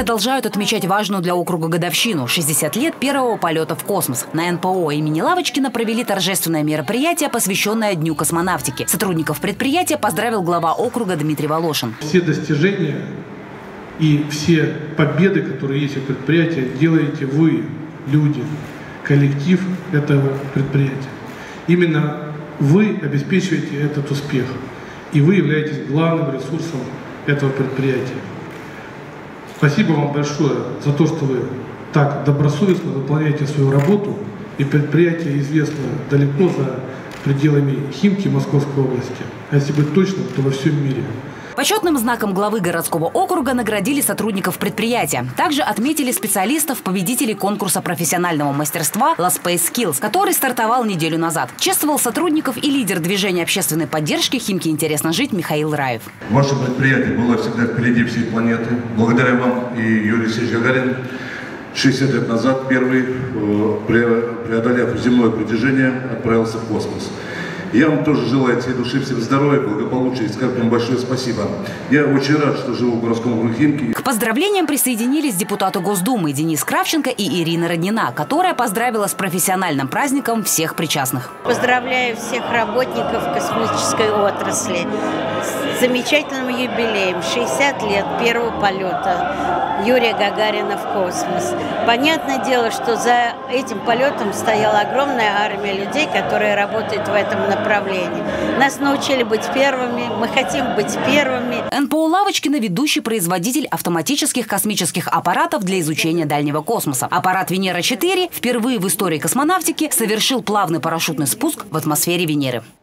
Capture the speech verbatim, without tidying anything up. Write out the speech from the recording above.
продолжают отмечать важную для округа годовщину – шестьдесят лет первого полета в космос. На эн пэ о имени Лавочкина провели торжественное мероприятие, посвященное Дню космонавтики. Сотрудников предприятия поздравил глава округа Дмитрий Волошин. Все достижения и все победы, которые есть у предприятия, делаете вы, люди, коллектив этого предприятия. Именно вы обеспечиваете этот успех, и вы являетесь главным ресурсом этого предприятия. Спасибо вам большое за то, что вы так добросовестно выполняете свою работу, и предприятие известно далеко за пределами Химки Московской области, а если быть точным, то во всем мире. Почетным знаком главы городского округа наградили сотрудников предприятия. Также отметили специалистов, победителей конкурса профессионального мастерства «La Space Skills», который стартовал неделю назад. Чествовал сотрудников и лидер движения общественной поддержки «Химки интересно жить» Михаил Раев. Ваше предприятие было всегда впереди всей планеты. Благодаря вам и Юрий Алексеевич Гагарин шестьдесят лет назад первый, преодолев земное притяжение, отправился в космос. Я вам тоже желаю от всей души всем здоровья, благополучия и скажу вам большое спасибо. Я очень рад, что живу в городском округе Химки. К поздравлениям присоединились депутаты Госдумы Денис Кравченко и Ирина Роднина, которая поздравила с профессиональным праздником всех причастных. Поздравляю всех работников космической отрасли с замечательным юбилеем. шестьдесят лет первого полета Юрия Гагарина в космос. Понятное дело, что за этим полетом стояла огромная армия людей, которые работают в этом направлении. Нас научили быть первыми, мы хотим быть первыми. эн пэ о Лавочкина – ведущий производитель автоматических космических аппаратов для изучения дальнего космоса. Аппарат Венера четыре впервые в истории космонавтики совершил плавный парашютный спуск в атмосфере Венеры.